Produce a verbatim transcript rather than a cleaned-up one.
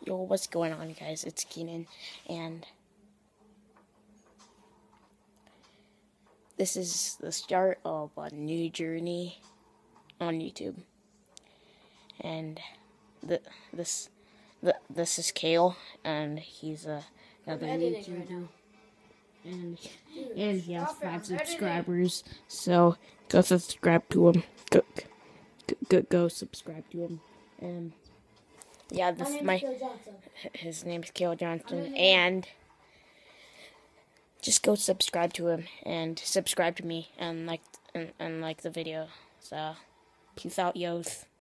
Yo, what's going on, guys? It's Keenan, and this is the start of a new journey on YouTube. And the this the this is Kale, and he's a another YouTuber, right and Dude, and he has five subscribers. So go subscribe to him. Go go go, go subscribe to him. And yeah, this is my his name's Kale Johnson, and just go subscribe to him and subscribe to me and like and, and like the video. So peace out, yos.